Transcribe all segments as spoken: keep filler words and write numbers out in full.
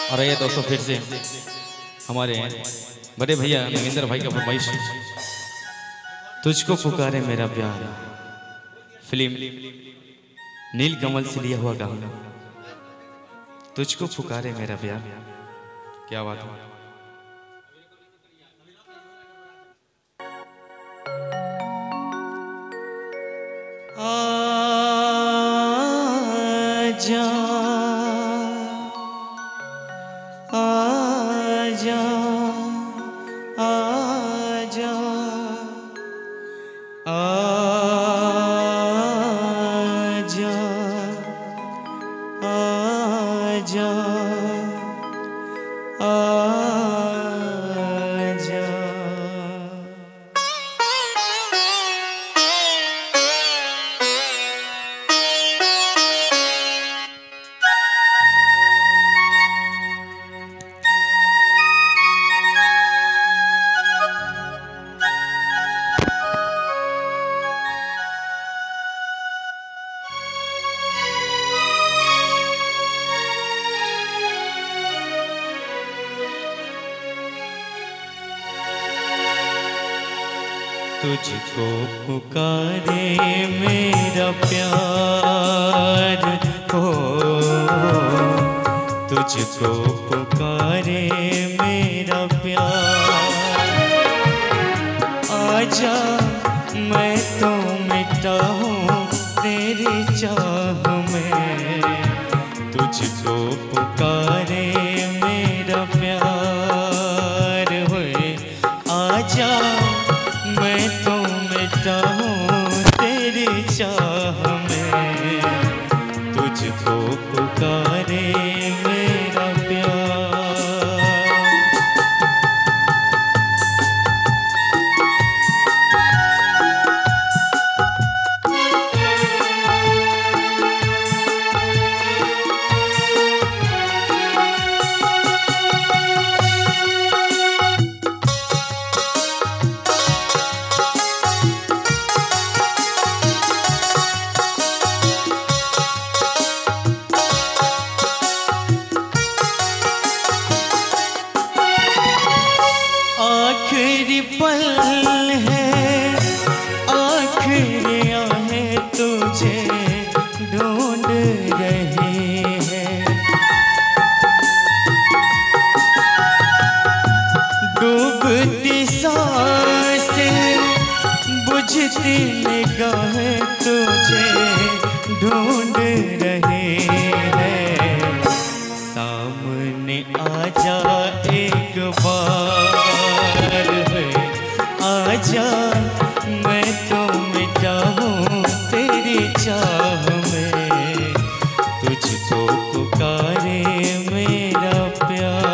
और ये दोस्तों फिर से हमारे बड़े भैया नगेंद्र भाई का फरमाइश, तुझको पुकारे मेरा प्यार, फिल्म नील कमल से लिया हुआ गाना, तुझको पुकारे मेरा प्यार। क्या बात है। आजा आजा आजा आजा आजा आजा। तुझको पुकारे मेरा प्यार हो, तुझको पुकारे मेरा प्यार। आजा मैं तो मिटा हूँ तेरी चाह में, तुझको पुकारे मेरा प्यार होए। आजा मैं तो मिटा हूँ तेरी चाह में, तुझको पुकारे मेरा प्यार। आखिरी पल है, आखिरी आहें तुझे ढूंढ रही है। डूबती सांसें बुझती निगाहें तुझे ढूंढ रही है। सामने आजा एक बार, आजा मैं तो मिटा हूँ तेरी चाह में, तुझको पुकारे मेरा प्यार।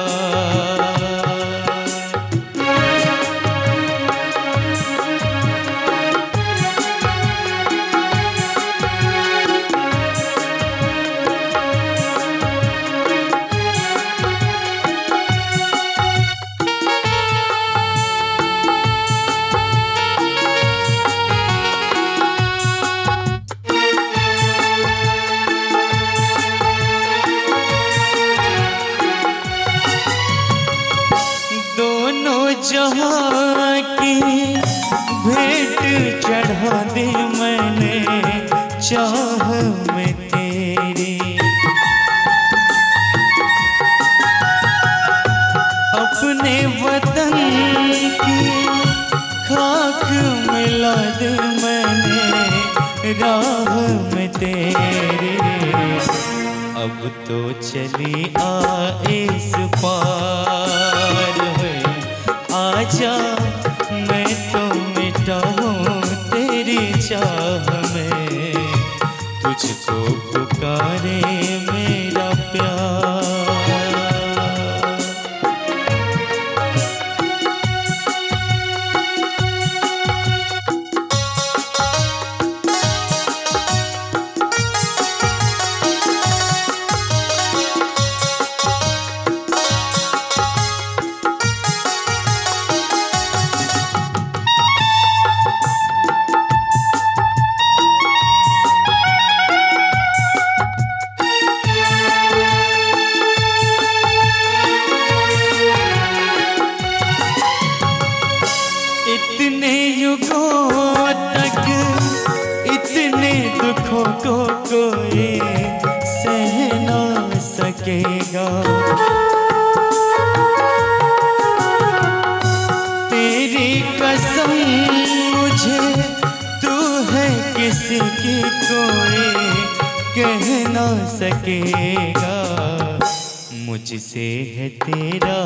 जहाँ की भेंट चढ़ा दे मैंने चाह में तेरी, अपने वतन की खाक मिला दे मैंने राह में तेरी। अब तो चली आ इस पार है, आजा मैं तो मिटा हूँ तेरी चाह में, तुझको पुकारे मेरा प्यार। सकेगा। तेरी कसम मुझे तू है किसी की कोई कह ना सकेगा। मुझसे है तेरा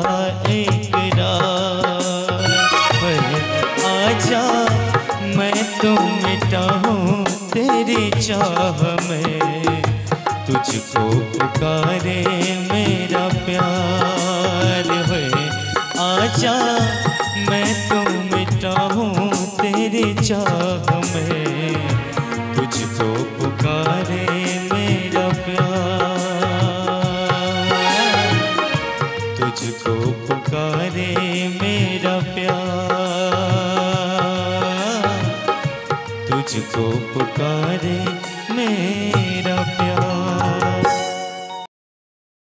इकरार, आजा मैं तो मिटा हूँ तेरी चाह में। तुझको पुकारे मेरा प्यार है, आजा मैं तो मिटा हूँ तेरी चाह में। तुझको पुकारे मेरा प्यार, तुझको पुकारे मेरा प्यार, तुझको पुकारे मेरा